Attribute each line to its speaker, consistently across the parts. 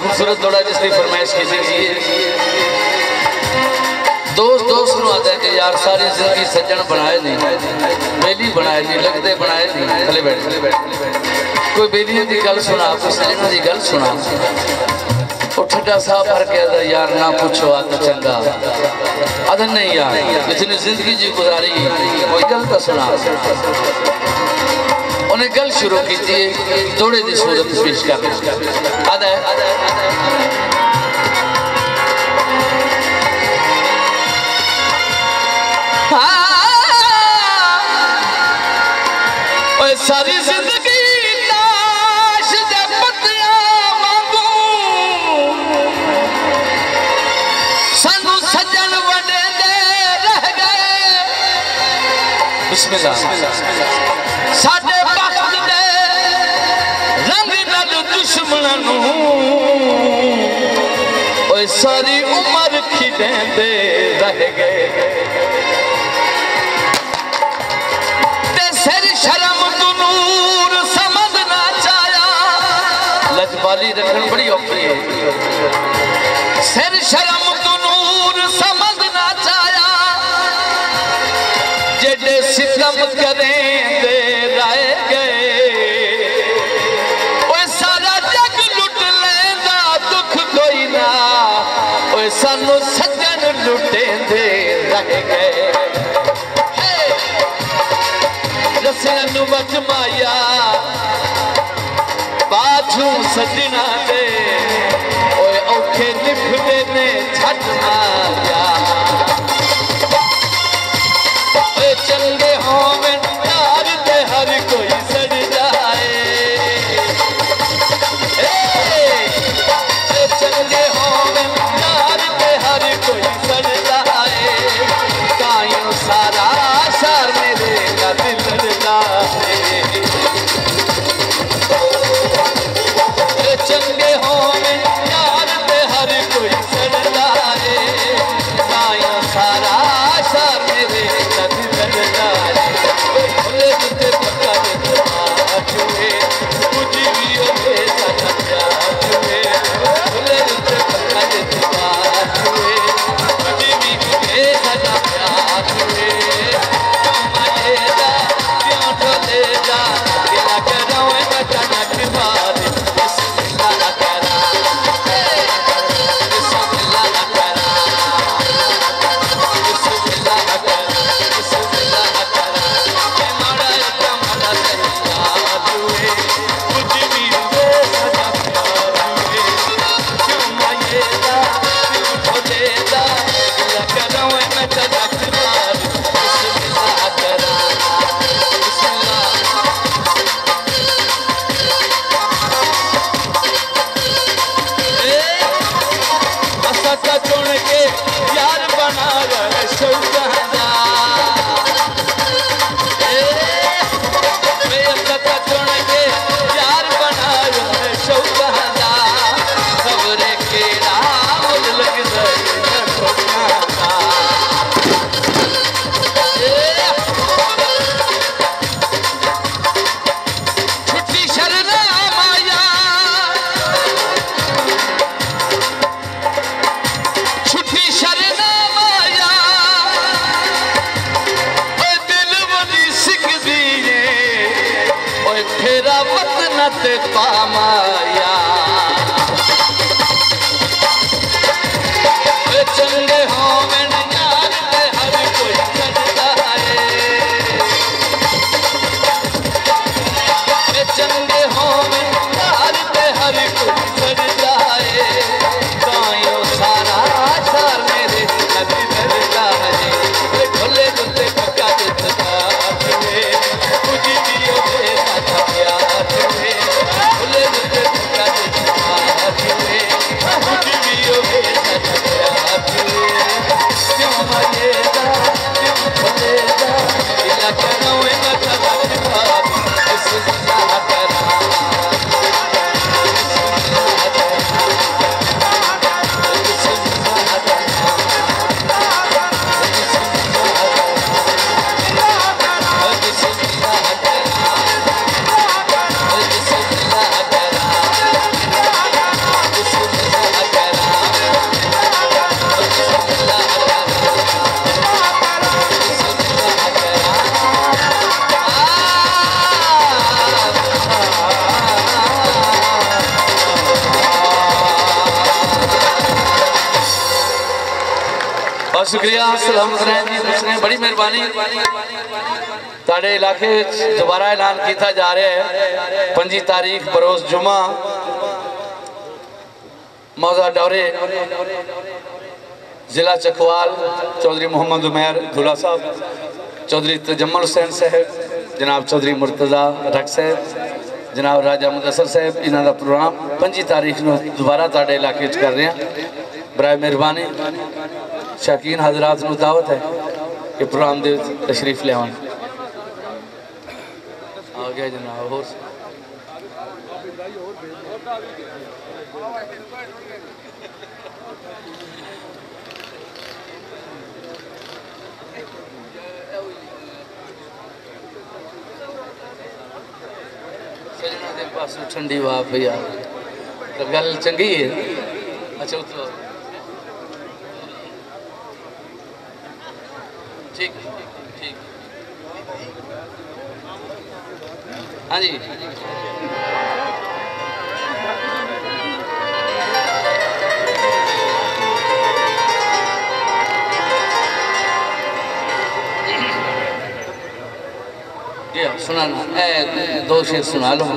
Speaker 1: खूबसूरत दौड़ा जिसकी फरमाइश की थी। दोस्त दोस्त नु आता है कि यार सारी जिंदगी सज्जन बनाए नहीं, बेली बनाए नहीं, लगते बनाए नहीं। थले बैठ कोई बेलियों की गल सुना, कोई सज्जनों की गल सुना। वो ठड्डा साहब भर के यार ना पूछो आद चंगा आद नहीं यार जितनी जिंदगी जी गुजारी कोई गल तो सुना। उन्हें गल शुरू की थी दौड़े की सूरत पेश कर आद सारी जिंदगी लाश दे पत्तियां वांगू सानू सज्जन वडे दे रह गए। बिस्मिल्लाह साडे बख्त दे रंग नाल दुश्मनां नू ओए सारी उम्र खिदेंदे रह गए। लजबाली रखन बड़ी औखी है। सिर शर्म तो नूर समझना चाया जेडे सितम करें दे राय गए। ओए सारा जग लुट लेंदा दुख कोई ना ओए सानू सज्जन लुटे दे रह गए। रसियां नू बचमाया बाजू सजना दे ओए औखे निभदे ने छट मारिया। ओए चंगे होवन यार ते हर कोई सड़ जाए। ओए चंगे होवन यार ते हर कोई सड़ जाए। कायों सारा शहर मेरे का दिल जाए। चंगे होवे यार ते हर कोई सड़ जाए। काया सारा शहर मेरे नदी सड़ जाए। भोले जुते पक्का दे छुए कुछ भी होवे सदा प्यार छुए। भोले जुते पक्का दे छुए कुछ भी होवे सदा प्यार छुए। मायेदा क्यों ढोलेदा गिला करावे बचा नक मारे। पामाया चंगे होवन यार ते हर कोई सड़ जाए। चंगे होवन यार ते हर कोई सड़ जाए। कायों सारा शहर मेरे नदी सड़ जाए। ढोले जुते पक्का दे छुए कुछ भी होवे सदा प्यार छुए। भोले जुते पक्का दे शुक्रिया सलाम जी दूसरे बड़ी मेहरबानी ताड़े इलाके दोबारा ऐलान किया जा रहा है 5 तारीख बरोज जुमा मौजा डौरे जिला चकवाल चौधरी मोहम्मद उमैर दुल्ला साहब चौधरी तजम्मल हुसैन साहब जनाब चौधरी मुर्तजा रख साहब जनाब राजा मुदस्सर साहब इन्हों का प्रोग्राम 5 तारीख को दोबारा ताड़े इलाके कर रहे हैं बराए मेहरबानी शौकीन हजरात को दावत है कि प्रोग्राम दे तशरीफ ले आवन आ गया जनाब होर ठंडी वाह भैया तो गल चंगी है अच्छा तो ठीक ठीक हाँ जी सुनाना दो शेर सुना लो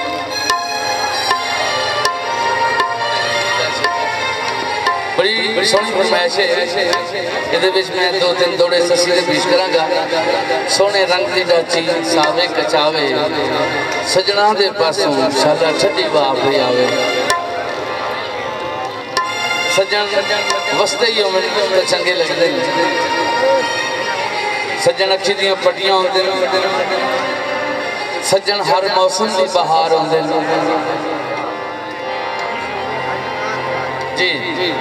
Speaker 1: बड़ी सोहनी फरमाइश है ये मैं 2-3 दौड़े ससी के पेश करांगा सोने रंग की डाची सावे कचावे सजना दे पासों शाला ठंडी वाह पे आवे सजन वसते ही होवे तो चंगे लगदे सज्जन अखी दी पट्टियां होंदे सज्जन हर मौसम की बहार होंदे जी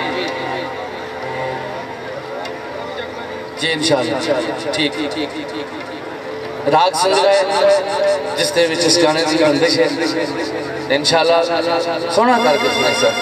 Speaker 1: जी इंशाअल्लाह ठीक राग सुन रहे जिस दे विच इस गाने की बंदिश है इंशाअल्लाह सोना करके सुनाई सर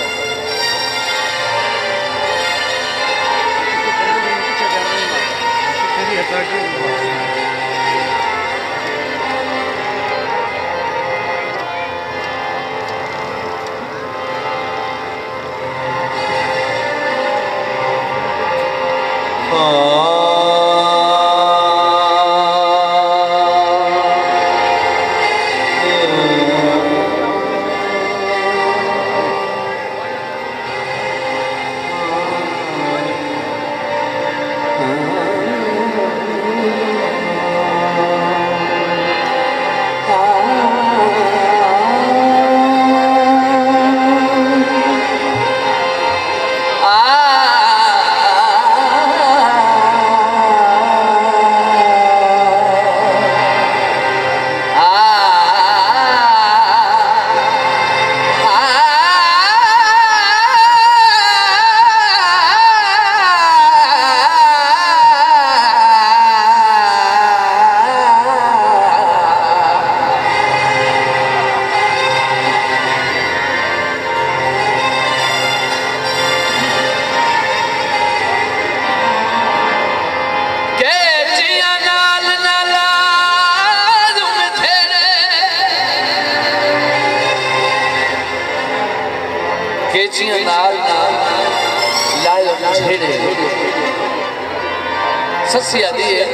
Speaker 1: सस्सी आदि है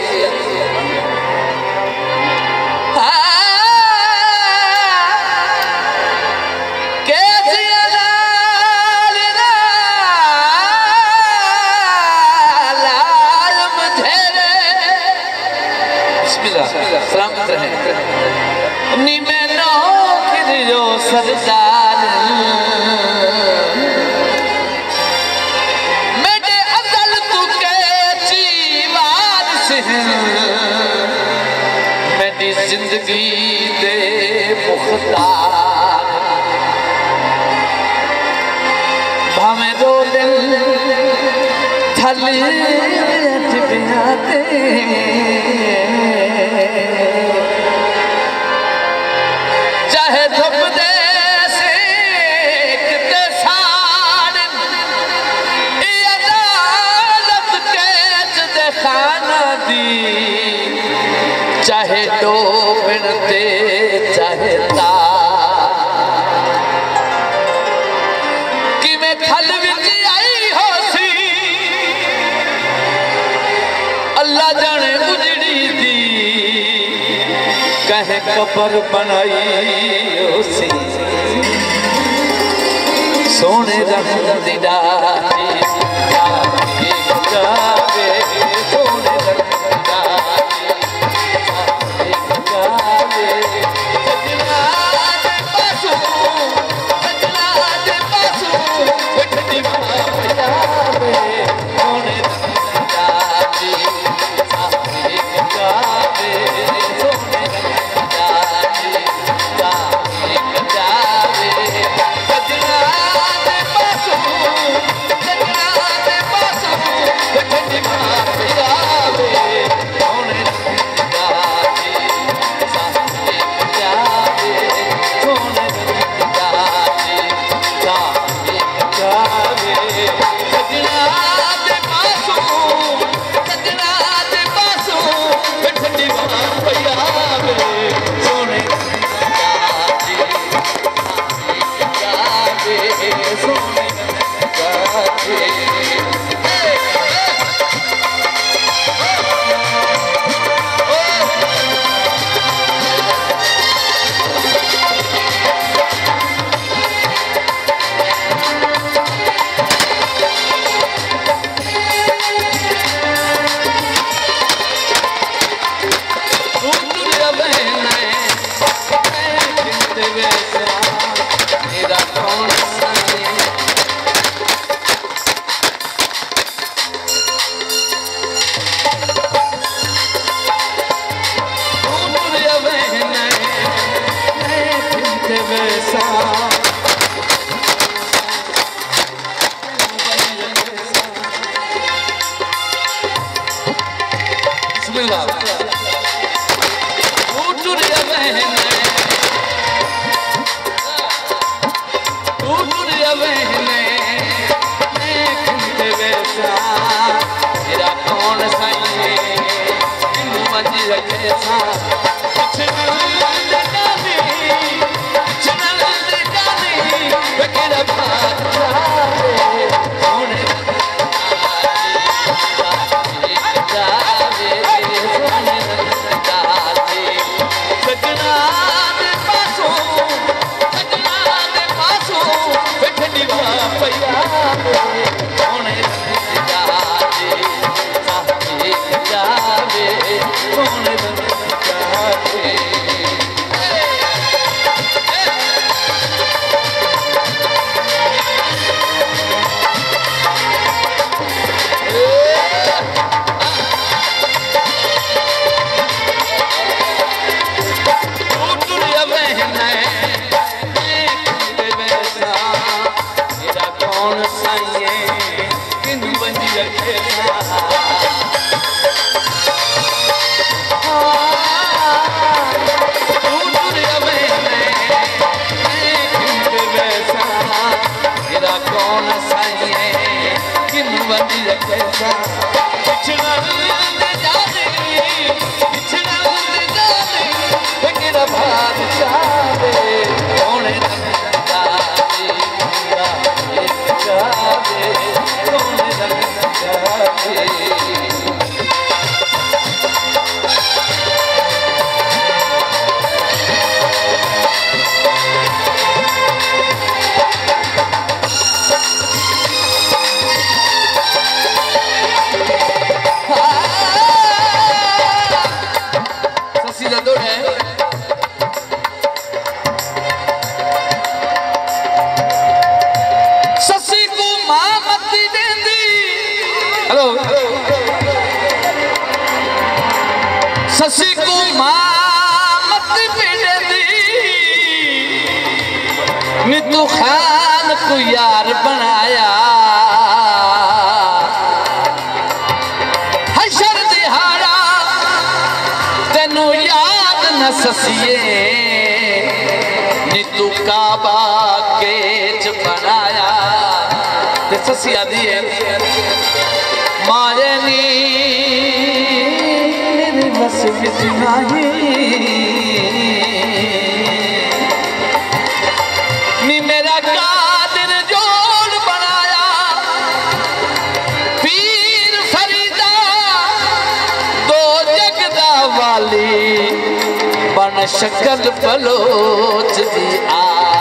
Speaker 1: सलामत रहे नी मैं नो किरियो सरदार मेरे अजल तू के जीवार से मेरी जिंदगी दे मुख्तार भाਵੇਂ दो दिन थली टिबियाते चाहे धुप दे सेकते साड़ अदालत कैच दे खाना दी चाहे डोबन ते चाहे कि मैं खल विच आई हो सी कहे कबर बनाई उसी सोने रंग दी डाली जावे सोने रंग दी डाली जावे सजना दे पासू बैठनी मां जावे सोने रंग दी डाली जावे सोने रंग ससी को मामत मिलदी नितू खान को यार बनाया हशर दिहाड़ा तेनू याद न ससिए नितू काबा केच बनाया ते ससिया दिए मारे नी नी मेरा कादिर जोड़ बनाया पीर फरीदा दो जगदा वाली बना शक्ल बलोच दी आ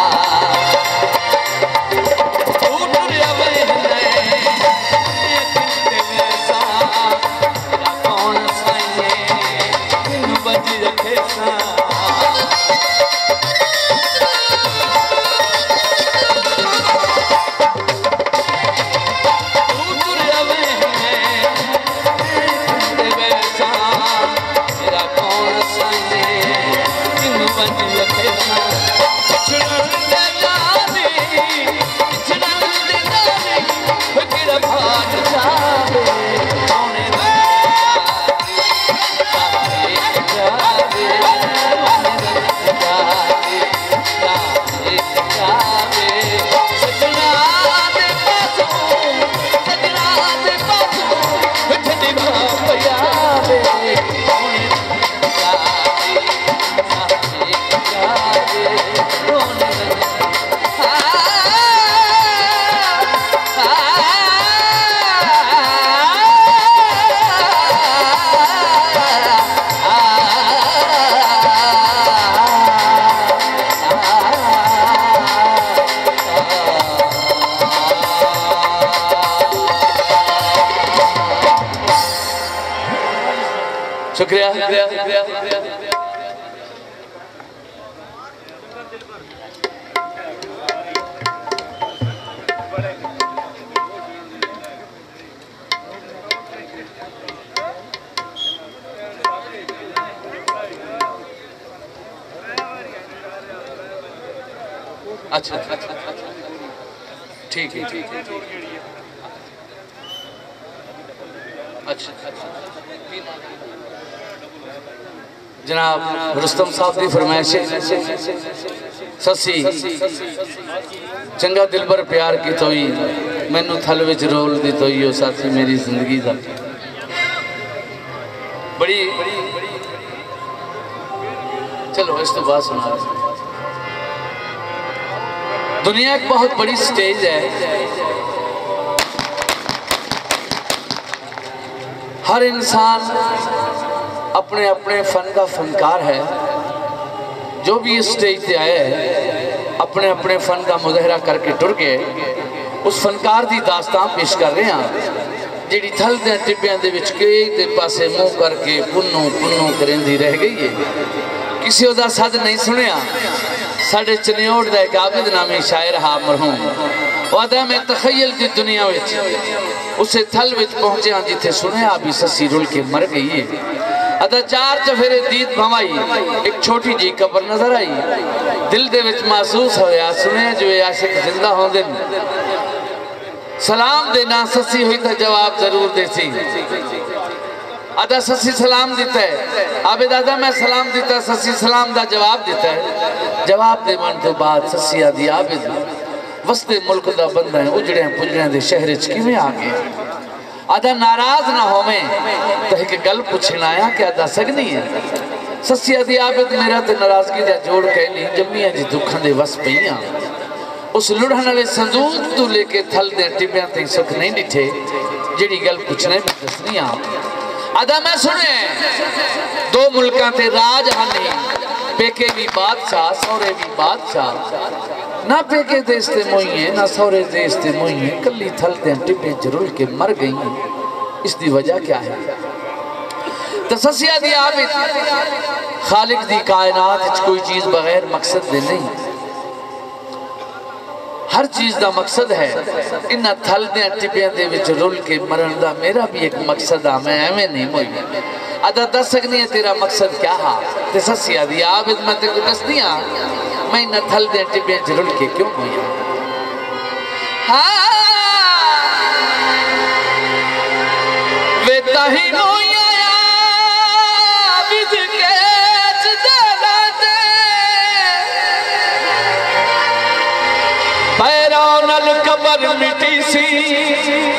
Speaker 1: शुक्रिया। अच्छा ठीक है अच्छा जनाब रुस्तम साहब की फरमाइश ससी चंगा दिल पर प्यार की तोई मैनू थल विच रोल दी तोई ओ साथी मेरी जिंदगी दा बड़ी चलो इस तो बात सुना। दुनिया एक बहुत बड़ी स्टेज है, हर इंसान अपने अपने फन का फनकार है। जो भी इस स्टेज पे आए हैं अपने अपने फन का मुजाहरा करके टुर गए, उस फनकार की दास्तान पेश कर रहे हैं जी थल दे टिब्बियां दे विच के पासे मुँह करके पुन्नू पुन्नू करेंदी रह गई है। किसी ओदा सद नहीं सुनिया। साढ़े चनियोड़ का एक आबिद नामी शायर हा मरहूम वादा में तखयल की दुनिया विच उसे थल विच पहुंचे जिथे सुनिया भी ससी रुल के मर गई है। अदा चार चफेरे दीद भवाई एक छोटी जी कबर नजर आई, दिल दे विच महसूस होया सुने जो आशिक जिंदा होंदे सलाम देना ससी हुई तो जवाब जरूर देसी। अदा ससी सलाम दिता है, आबिद आदा मैं सलाम दिता, ससी सलाम दा जवाब दिता है। जवाब दे मन तो बाद ससी आदि आबिद वसते मुल्क दा बंदा है, उजड़े पुजड़े दे शहर च किवें आ गया। आदा नाराज ना होवे तो एक गल पूछना आया क्या दस सकनी है। ससी आदि आबिद मेरा तो नाराजगी दा जोड़ कहली जम्मियां जी दुखां दे वस पईयां। उस लुढ़न वाले संदूक तू लेके थल दे टिब्बियां ते सुख नहीं डिठे जेड़ी गल पूछने में दसनी आ। अदा मैं सुने दो मुल्कां ते राज हनी, पेके भी बादशाह सौरे भी बादशाह। ना पेके देश ते मोइए ना सौरे देश ते मोइए, कली थल दे टिब्बे जरूर के मर गई। इसकी वजह क्या है? तससिया दी आबिद खालिक दी कायनात कोई चीज बगैर मकसद दे नहीं, हर चीज का मकसद है। इन्ह थल दे टिब्बियां दे विच रुल के मरण का मेरा भी एक मकसद आ, मैं एवं नहीं मोई। अदा दस सकनी है तेरा मकसद क्या हा? ते ससिया दी आबिद मैं तेको दसदी हां मैं इन्ह थल दे टिब्बियां च रुल के क्यों मोई। हाँ वे ताही मोया आबिद के जला दे पैरों नल कबर मिटी सी